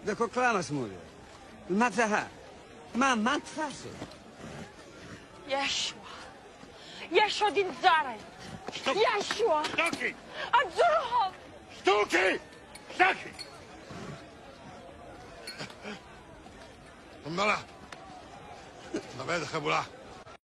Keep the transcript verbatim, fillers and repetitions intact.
Dako klamas mówię. Matzaha. Ma matfasy. يشوى يشوى دي الزرع يشوى اشتكي انظرهم اشتكي اشتكي امبلا ما بالك ابو لحم